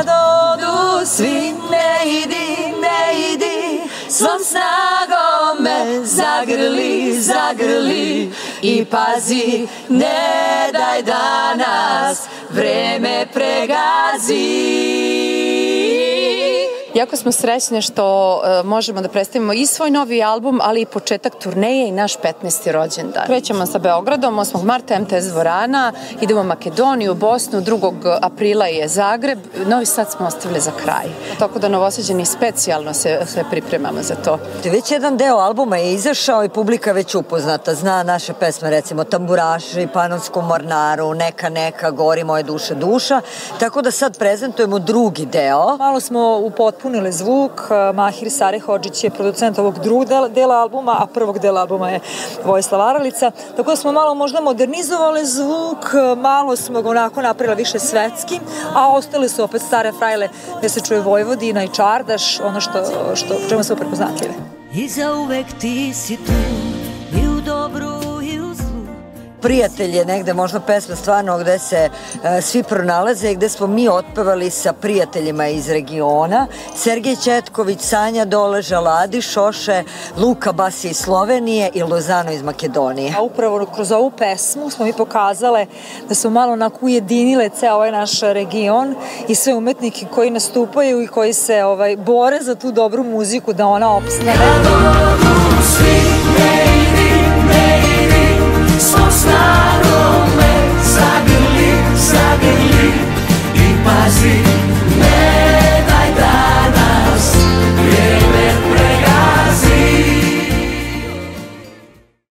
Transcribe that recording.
kad odu svi, ne idi, svom snagom me zagrli i pazi, ne daj da nas vreme pregazi. Jako smo srećne što možemo da predstavimo i svoj novi album, ali i početak turneje i naš 15. rođendan. Krećemo sa Beogradom, 8. marta MTS dvorana, idemo u Makedoniju, Bosnu, 2. aprila je Zagreb, Novi Sad smo ostavili za kraj. Tako da Novosađani specijalno se pripremamo za to. Već jedan deo albuma je izašao i publika već upoznata, zna naše pesme, recimo Tamburaši, Panonsku mornaru, Neka, Gori moje duše duša, tako da sad prezentujemo drugi deo. Malo smo upotpunili zvuk, Mahir Sarehodžić je producent ovog drugog dela albuma, a prvog dela albuma je Vojislav Aralica, tako da smo malo možda modernizovali zvuk, malo smo ga onako napravili više svetski, a ostali su opet stare frajle gde se čuje Vojvodina i Čardaš, ono što čemu smo prepoznatljive. I zauvek ti si tu, i u dobru i u zlu. Prijatelj je negde možda pesma stvarno gde se svi pronalaze i gde smo mi otpevali sa prijateljima iz regiona. Sergej Četković, Sanja Doleža, Ladi Šoše, Luka Basi iz Slovenije i Lozano iz Makedonije. A upravo kroz ovu pesmu smo mi pokazale da su malo onako ujedinile ceo ovaj naš region i sve umetnike koji nastupaju i koji se bore za tu dobru muziku da ona opstane.